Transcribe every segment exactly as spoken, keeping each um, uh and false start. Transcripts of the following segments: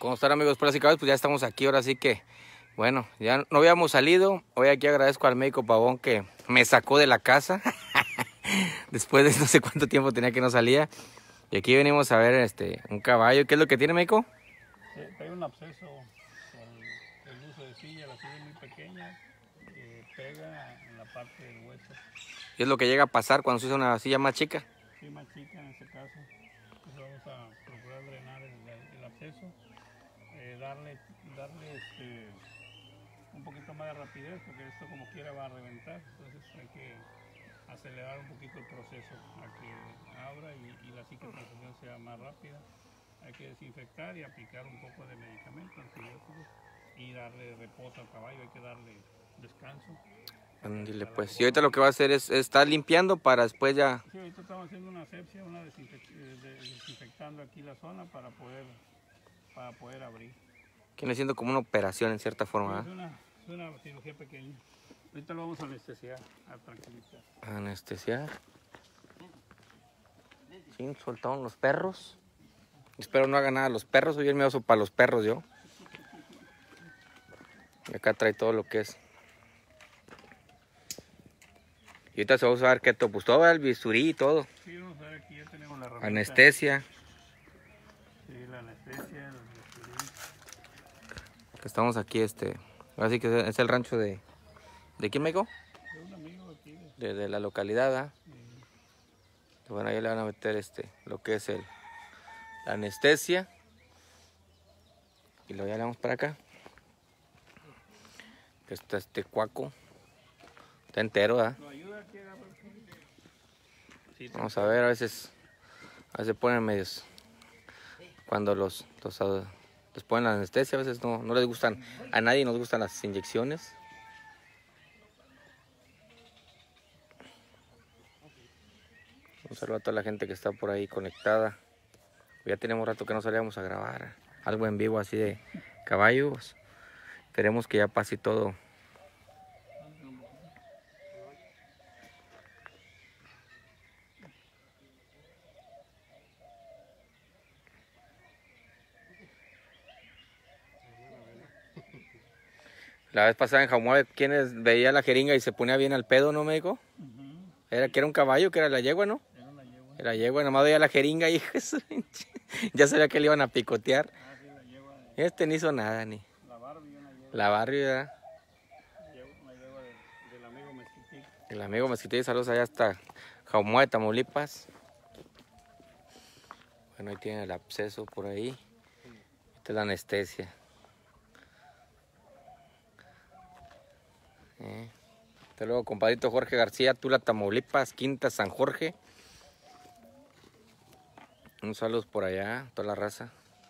¿Cómo están, amigos plásticos? Pues ya estamos aquí, ahora sí que, bueno, ya no habíamos salido. Hoy aquí agradezco al médico Pavón que me sacó de la casa. Después de no sé cuánto tiempo tenía que no salía. Y aquí venimos a ver este un caballo. ¿Qué es lo que tiene, médico? Sí, hay un absceso por el uso de silla, la silla es muy pequeña, eh, pega en la parte del hueso. ¿Qué es lo que llega a pasar cuando se usa una silla más chica? Sí, más chica en este caso. Entonces vamos a procurar drenar el, el absceso, eh, darle, darle este, un poquito más de rapidez porque esto como quiera va a reventar. Entonces hay que acelerar un poquito el proceso a que abra y, y la cicatrización sea más rápida. Hay que desinfectar y aplicar un poco de medicamento, antibióticos, y darle reposo al caballo, hay que darle descanso. Dile pues, y ahorita lo que va a hacer es, es estar limpiando para después ya... Sí, ahorita estamos haciendo una asepsia, una desinfec de, desinfectando aquí la zona para poder, para poder abrir. Viene siendo como una operación en cierta forma, Sí, ¿eh? es, una, es una cirugía pequeña. Ahorita lo vamos a anestesiar, a tranquilizar. Anestesiar. Sí, soltaron los perros. Espero no haga nada a los perros, soy el miedoso para los perros yo. Y acá trae todo lo que es. Y ahorita se va a usar keto, pues todo el bisturí y todo. Sí, vamos a ver aquí, ya tenemos la herramienta. Anestesia. Sí, la anestesia, el bisturí. Estamos aquí, este, así que es el rancho de, ¿de quién, México? De un amigo aquí. De, de la localidad, ¿eh? Sí. Bueno, ahí le van a meter este, lo que es el, la anestesia. Y luego ya le vamos para acá. Está este cuaco. Está entero, ¿verdad? ¿Lo ayuda aquí a sí, Vamos a ver, a veces, a veces ponen medios. Cuando los, los, los ponen la anestesia, a veces no, no les gustan, a nadie nos gustan las inyecciones. Un saludo a toda la gente que está por ahí conectada. Ya tenemos rato que no salíamos a grabar algo en vivo así de caballos. Esperemos que ya pase todo. La vez pasada en Jamuave, ¿quiénes veía la jeringa y se ponía bien al pedo, no, médico? Uh-huh. Era que era un caballo, que era la yegua, ¿no? Era la yegua. Era yegua, nada más veía la jeringa y ya sabía que le iban a picotear. Ah, sí, la yegua de... Este no hizo nada, ni. La Barbie, una yegua. La Barbie, ¿verdad? Una yegua de, del amigo Mezquití. El amigo Mezquití, saludos allá hasta Jaumuave, Tamaulipas. Bueno, ahí tiene el absceso por ahí. Esta es la anestesia. Eh. Hasta luego, compadrito Jorge García, Tula, Tamaulipas, Quinta, San Jorge. Un saludo por allá, toda la raza.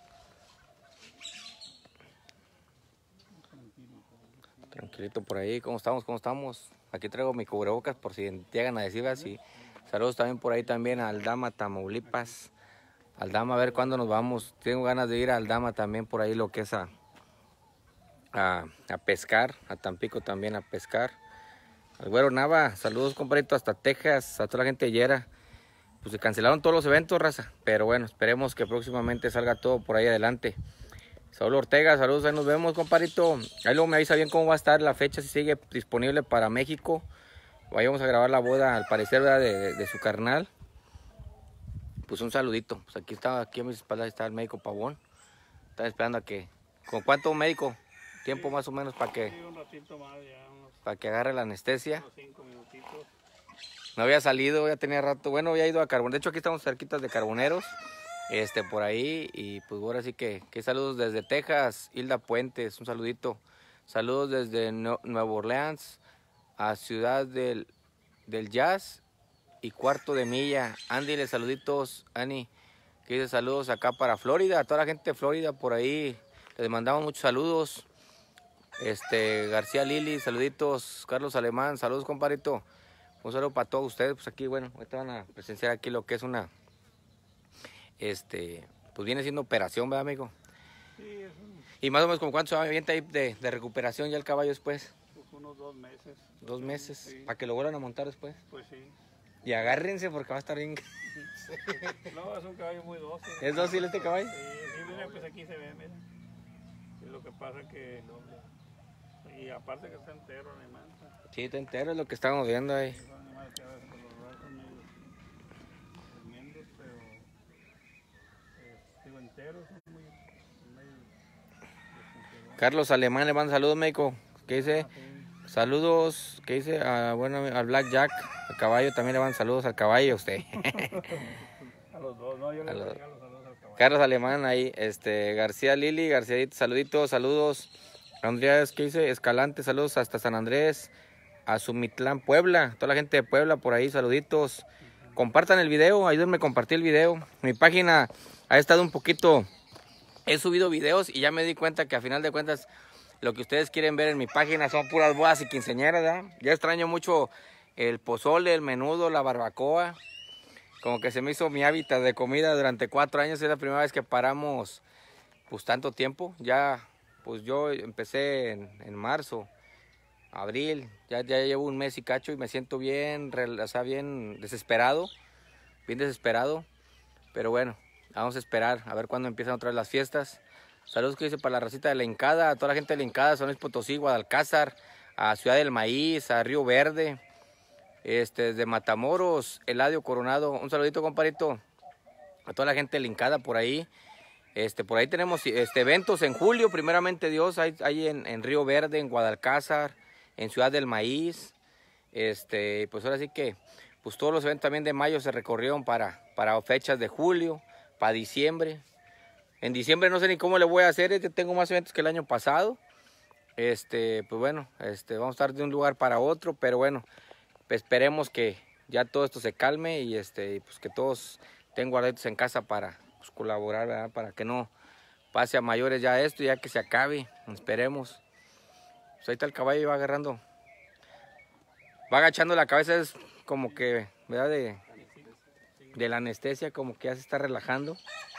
Tranquilito por ahí, ¿cómo estamos? ¿Cómo estamos? Aquí traigo mi cubrebocas por si llegan a decir así. Saludos también por ahí también a Aldama, Tamaulipas. Aldama, a ver cuándo nos vamos. Tengo ganas de ir a Aldama también por ahí, lo que es a, a, a pescar. A Tampico también a pescar. Al Güero Nava, saludos compadrito hasta Texas, a toda la gente de Yera. Pues se cancelaron todos los eventos, raza. Pero bueno, esperemos que próximamente salga todo por ahí adelante. Saúl Ortega, saludos, ahí nos vemos, compadrito. Ahí luego me avisa bien cómo va a estar la fecha, si sigue disponible para México. Vayamos a grabar la boda, al parecer, ¿verdad? De, de, de su carnal. Pues un saludito. Pues aquí está, aquí a mis espaldas está el médico Pavón. Están esperando a que... ¿Con cuánto, médico? Tiempo sí, más o menos para que... Sí, un ratito más ya, unos, para que agarre la anestesia. unos cinco minutitos. No había salido, ya tenía rato. Bueno, había ido a Carbón. De hecho, aquí estamos cerquitas de Carboneros. Este, por ahí. Y pues ahora sí que, que saludos desde Texas. Hilda Puentes, un saludito. Saludos desde no Nueva Orleans a Ciudad del, del Jazz y Cuarto de Milla. Andy, les saluditos, Ani. Que dice saludos acá para Florida. A toda la gente de Florida por ahí. Les mandamos muchos saludos. Este, García Lili, saluditos. Carlos Alemán, saludos, compadrito. Un saludo para todos ustedes, pues aquí, bueno, ahorita van a presenciar aquí lo que es una, este, pues viene siendo operación, ¿verdad, amigo? Sí, es un, Y más o menos, ¿como cuánto se va ahí de, de recuperación ya el caballo después? pues unos dos meses. Dos meses, Sí. para que lo vuelvan a montar después. Pues sí. Y agárrense porque va a estar bien. No, es un caballo muy dócil. ¿Es dócil este caballo? Sí, sí, mira, pues aquí se ve, mira. Y lo que pasa es que, y aparte que está entero el animal. Sí, está entero, es lo que estamos viendo ahí. Son animales que a veces por los brazos son medio tremendos, pero eh, digo enteros, son muy, medio desconsiderados. Carlos Alemán le manda saludos, médico. ¿Qué dice? Ah, sí. Saludos, ¿qué dice? Ah, bueno, al Black Jack, al caballo también le van saludos al caballo a usted. A los dos, no, yo le A los- regalo saludos al caballo. Carlos Alemán ahí, este, García Lili, García, saluditos, saludos. Andrés, ¿qué dice? Escalante, saludos hasta San Andrés, a Sumitlán, Puebla, toda la gente de Puebla por ahí, saluditos. Compartan el video, ayúdenme a compartir el video. Mi página ha estado un poquito, he subido videos y ya me di cuenta que a final de cuentas lo que ustedes quieren ver en mi página son puras bodas y quinceañeras, ¿verdad? Ya extraño mucho el pozole, el menudo, la barbacoa. Como que se me hizo mi hábitat de comida durante cuatro años. Es la primera vez que paramos pues tanto tiempo. Ya, pues yo empecé en, en marzo, abril. Ya, ya llevo un mes y cacho y me siento bien, o sea, bien desesperado. Bien desesperado. Pero bueno, vamos a esperar a ver cuándo empiezan otra vez las fiestas. Saludos que dice para la racita de la Hincada, a toda la gente de la Hincada, San Luis Potosí, Guadalcázar, a Ciudad del Maíz, a Río Verde. Este, de Matamoros, Eladio Coronado, un saludito, compadrito, a toda la gente linkada por ahí. Este, por ahí tenemos este, eventos en julio, primeramente Dios, hay, hay en, en Río Verde, en Guadalcázar, en Ciudad del Maíz. Este, pues ahora sí que, pues todos los eventos también de mayo se recorrieron para, para fechas de julio, para diciembre. En diciembre no sé ni cómo le voy a hacer, este, tengo más eventos que el año pasado. Este, pues bueno, este, vamos a estar de un lugar para otro, pero bueno. Esperemos que ya todo esto se calme y este, pues que todos estén guardaditos en casa para pues, colaborar, ¿verdad? Para que no pase a mayores ya esto, ya que se acabe, esperemos. Pues ahí está el caballo y va agarrando, va agachando la cabeza, es como que, ¿verdad? De, de la anestesia, como que ya se está relajando.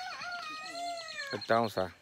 Ahorita vamos a...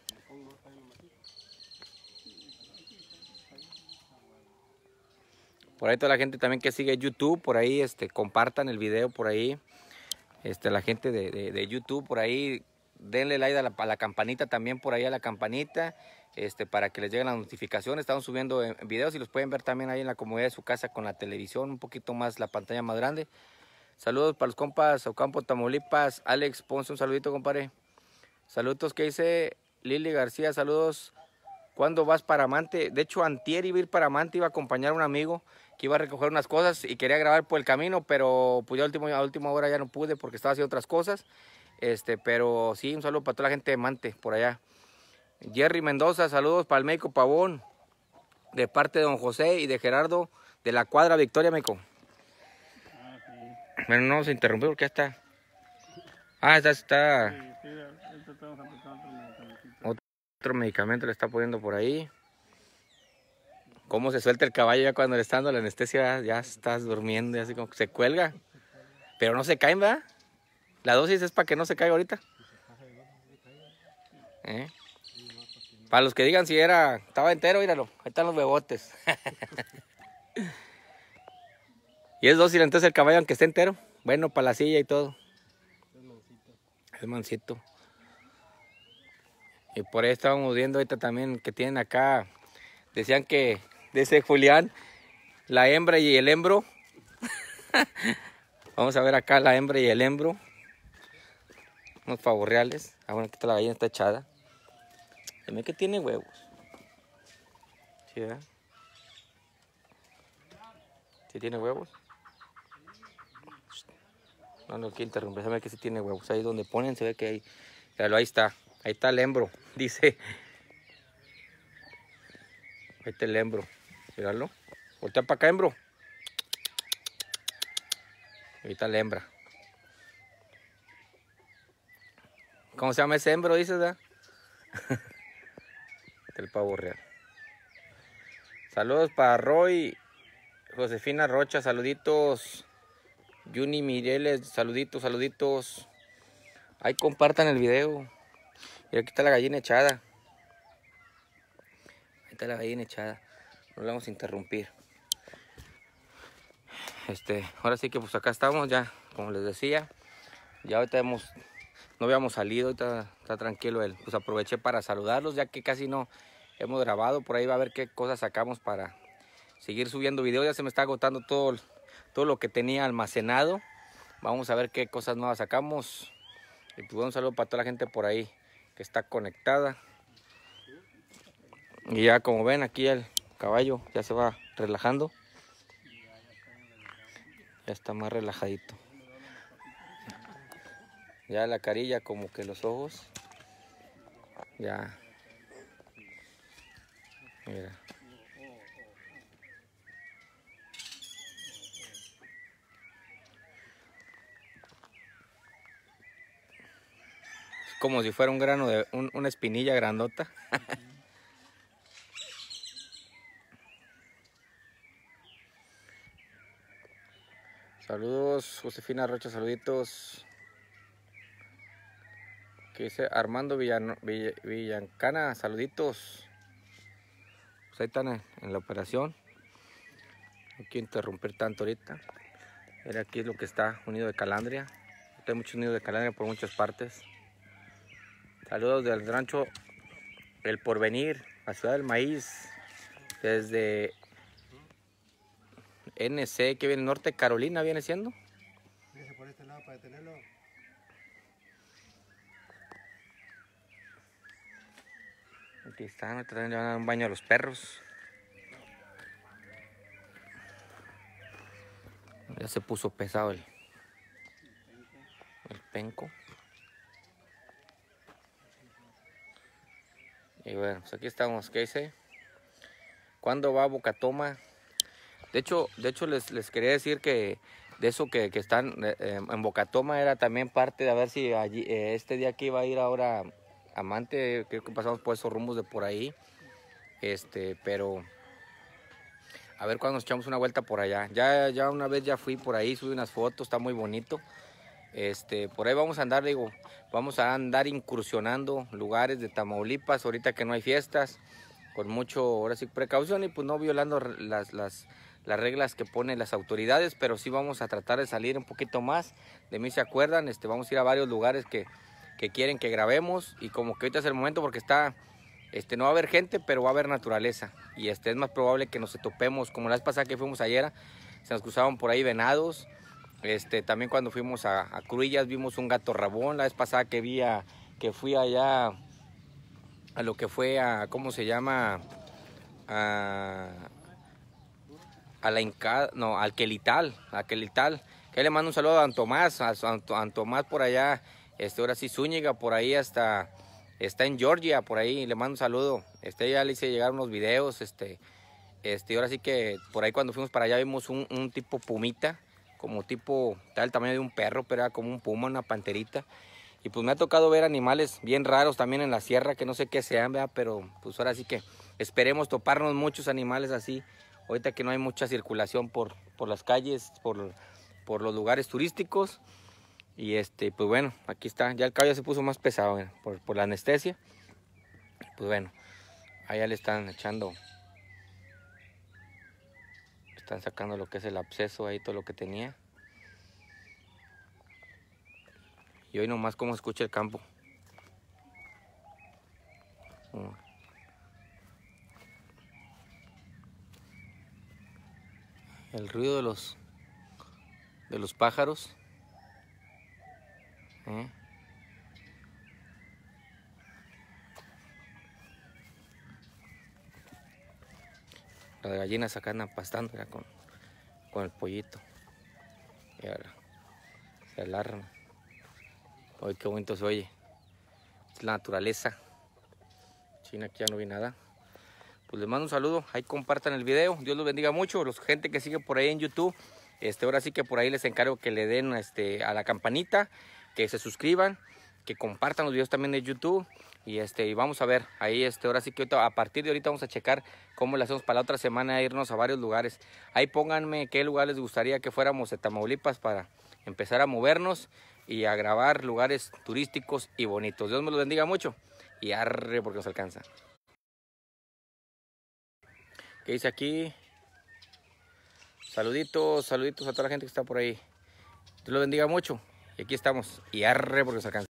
Por ahí toda la gente también que sigue YouTube, por ahí este, compartan el video por ahí. Este, la gente de, de, de YouTube por ahí, denle like a la, a la campanita también por ahí a la campanita. Este, para que les lleguen las notificaciones. Estamos subiendo videos y los pueden ver también ahí en la comodidad de su casa con la televisión, un poquito más, la pantalla más grande. Saludos para los compas, Ocampo, Tamaulipas. Alex Ponce, un saludito, compadre. Saludos, ¿qué dice? Lili García, saludos. ¿Cuándo vas para Amante? De hecho, antier iba a ir para Amante, iba a acompañar a un amigo que iba a recoger unas cosas y quería grabar por el camino, pero pues ya a última, a última hora ya no pude porque estaba haciendo otras cosas. Este, pero sí, un saludo para toda la gente de Amante por allá. Jerry Mendoza, saludos para el médico Pavón, de parte de don José y de Gerardo de la cuadra Victoria, médico. Ah, sí. Bueno, no se interrumpió porque ya está. Ah, está, está. Sí, sí, ahorita estamos aplicando otro medicamento. Otro medicamento le está poniendo por ahí. Cómo se suelta el caballo ya cuando le está dando la anestesia, ya estás durmiendo, ya así como que se cuelga. Pero no se caen, ¿verdad? La dosis es para que no se caiga ahorita. ¿Eh? Para los que digan si era, estaba entero, míralo, ahí están los bebotes. Y es dócil entonces el caballo aunque esté entero. Bueno, para la silla y todo. Es mansito. Y por ahí estábamos viendo ahorita también que tienen acá, decían que, dice Julián, la hembra y el hembro. Vamos a ver acá la hembra y el hembro. Unos pavos reales. Ah, bueno, aquí está la gallina, está echada. Dime que tiene huevos. ¿Sí, verdad? ¿Sí tiene huevos? No, no quiero interrumpir, se ve que sí tiene huevos. Ahí donde ponen se ve que hay. Pero ahí está. Ahí está el hembro, dice. Ahí está el hembro. Míralo. Voltea para acá, hembro. Ahí está la hembra. ¿Cómo se llama ese hembro, dices, verdad? El pavo real. Saludos para Roy, Josefina Rocha, saluditos. Juni Mireles, saluditos, saluditos. Ahí compartan el video. Y aquí está la gallina echada. Ahí está la gallina echada. No la vamos a interrumpir. Este, ahora sí que pues acá estamos ya, como les decía. Ya ahorita hemos, no habíamos salido, ahorita está tranquilo él. Pues aproveché para saludarlos, ya que casi no, hemos grabado. Por ahí va a ver qué cosas sacamos para seguir subiendo videos. Ya se me está agotando todo, todo lo que tenía almacenado. Vamos a ver qué cosas nuevas sacamos. Y pues un saludo para toda la gente por ahí que está conectada. Y ya como ven, aquí el caballo ya se va relajando. Ya está más relajadito. Ya la carilla, como que los ojos. Ya. Mira. Es como si fuera un grano de un, una espinilla grandota. Saludos, Josefina Rocha, saluditos. Que dice Armando Villano, Vill, Villancana, saluditos. Pues ahí están en, en la operación. No quiero interrumpir tanto ahorita. Mira, aquí es lo que está, un nido de calandria. Hay muchos nidos de calandria por muchas partes. Saludos del rancho El Porvenir, la ciudad del maíz. Desde N C, que viene Norte Carolina, viene siendo. Fíjese por este lado para detenerlo. Aquí están, ahorita también le van a dar un baño a los perros. Ya se puso pesado el, el penco. Y bueno, pues aquí estamos. ¿Qué dice? ¿Cuándo va a Bocatoma? De hecho, de hecho les, les quería decir que de eso que, que están eh, en Bocatoma era también parte de a ver si allí, eh, este día que iba a ir ahora Amante, creo que pasamos por esos rumbos de por ahí. Este, pero a ver cuando nos echamos una vuelta por allá. Ya, ya una vez ya fui por ahí, subí unas fotos, está muy bonito. Este, por ahí vamos a andar, digo, vamos a andar incursionando lugares de Tamaulipas, ahorita que no hay fiestas, con mucho, ahora sí, precaución y pues no violando las, las, las reglas que ponen las autoridades, pero sí vamos a tratar de salir un poquito más. De mí se acuerdan, este, vamos a ir a varios lugares que, que quieren que grabemos y como que ahorita es el momento porque está, este, no va a haber gente, pero va a haber naturaleza y este, es más probable que nos topemos, como la vez pasada que fuimos ayer, se nos cruzaban por ahí venados. Este, también cuando fuimos a, a Cruillas vimos un gato rabón. La vez pasada que vi a, que fui allá a lo que fue a, ¿cómo se llama? A, a la Inca, no, al Quelital, a Quelital. Que le mando un saludo a Don Tomás, a, a, a Don Tomás por allá, este, ahora sí Zúñiga, por ahí hasta, está en Georgia, por ahí, le mando un saludo. Este, ya le hice llegar unos videos, este, este, ahora sí que por ahí cuando fuimos para allá vimos un, un tipo pumita, como tipo, tal el tamaño de un perro, pero era como un puma, una panterita. Y pues me ha tocado ver animales bien raros también en la sierra, que no sé qué sean, ¿verdad? Pero pues ahora sí que esperemos toparnos muchos animales así, ahorita que no hay mucha circulación por, por las calles, por, por los lugares turísticos. Y este, pues bueno, aquí está, ya el caballo se puso más pesado, ¿verdad? por, por la anestesia. Pues bueno, allá le están echando, están sacando lo que es el absceso ahí, todo lo que tenía. Y hoy nomás como escucha el campo. El ruido de los de los pájaros. ¿Eh? Las gallinas acá andan pastando ya con, con el pollito. Y ahora se alarman. Ay, qué bonito se oye. Es la naturaleza. China, aquí ya no vi nada. Pues les mando un saludo. Ahí compartan el video. Dios los bendiga mucho. Los gente que sigue por ahí en YouTube. Este, ahora sí que por ahí les encargo que le den este, a la campanita. Que se suscriban. Que compartan los videos también de YouTube. Y este, y vamos a ver. Ahí este, ahora sí que ahorita, a partir de ahorita vamos a checar cómo le hacemos para la otra semana irnos a varios lugares. Ahí pónganme qué lugar les gustaría que fuéramos de Tamaulipas para empezar a movernos y a grabar lugares turísticos y bonitos. Dios me los bendiga mucho y arre porque nos alcanza. ¿Qué dice aquí? Saluditos, saluditos a toda la gente que está por ahí. Dios los bendiga mucho y aquí estamos y arre porque nos alcanza.